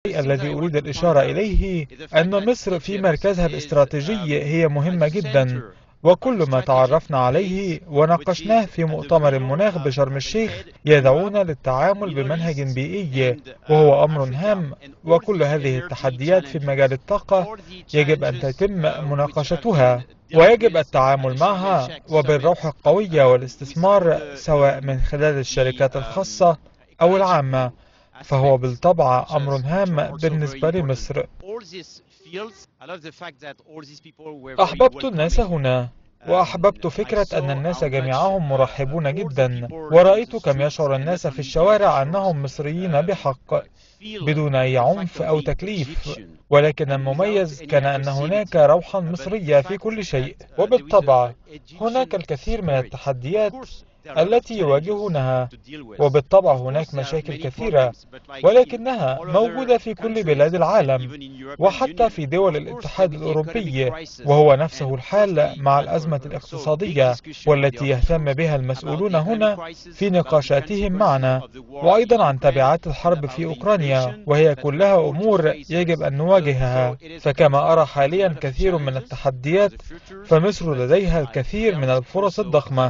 الذي أريد الإشارة إليه أن مصر في مركزها الاستراتيجي هي مهمة جدا، وكل ما تعرفنا عليه وناقشناه في مؤتمر المناخ بشرم الشيخ يدعونا للتعامل بمنهج بيئي، وهو أمر هام. وكل هذه التحديات في مجال الطاقة يجب أن تتم مناقشتها، ويجب التعامل معها وبالروح القوية والاستثمار، سواء من خلال الشركات الخاصة أو العامة. فهو بالطبع أمر هام بالنسبة لمصر. أحببت الناس هنا، وأحببت فكرة أن الناس جميعهم مرحبون جدا، ورأيت كم يشعر الناس في الشوارع أنهم مصريين بحق بدون أي عنف أو تكليف. ولكن المميز كان أن هناك روحا مصرية في كل شيء. وبالطبع هناك الكثير من التحديات التي يواجهونها، وبالطبع هناك مشاكل كثيرة، ولكنها موجودة في كل بلاد العالم وحتى في دول الاتحاد الأوروبي، وهو نفسه الحال مع الأزمة الاقتصادية والتي يهتم بها المسؤولون هنا في نقاشاتهم معنا، وأيضا عن تبعات الحرب في أوكرانيا، وهي كلها أمور يجب أن نواجهها. فكما أرى حاليا كثير من التحديات، فمصر لديها الكثير من الفرص الضخمة.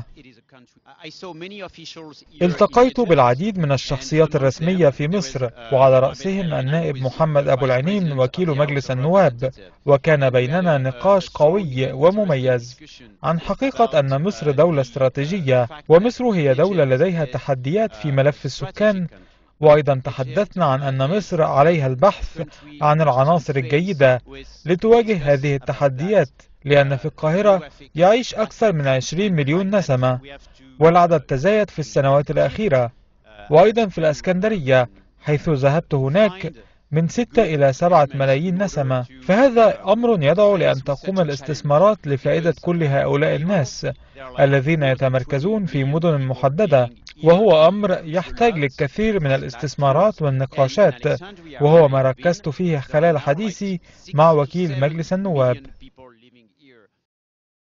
التقيت بالعديد من الشخصيات الرسمية في مصر، وعلى رأسهم النائب محمد أبو العنين وكيل مجلس النواب، وكان بيننا نقاش قوي ومميز عن حقيقة أن مصر دولة استراتيجية، ومصر هي دولة لديها تحديات في ملف السكان. وأيضا تحدثنا عن أن مصر عليها البحث عن العناصر الجيدة لتواجه هذه التحديات، لأن في القاهرة يعيش أكثر من 20 مليون نسمة، والعدد تزايد في السنوات الأخيرة. وأيضا في الإسكندرية حيث ذهبت هناك من 6 إلى 7 ملايين نسمة. فهذا أمر يدعو لأن تقوم الاستثمارات لفائدة كل هؤلاء الناس الذين يتمركزون في مدن محددة، وهو أمر يحتاج للكثير من الاستثمارات والنقاشات، وهو ما ركزت فيه خلال حديثي مع وكيل مجلس النواب.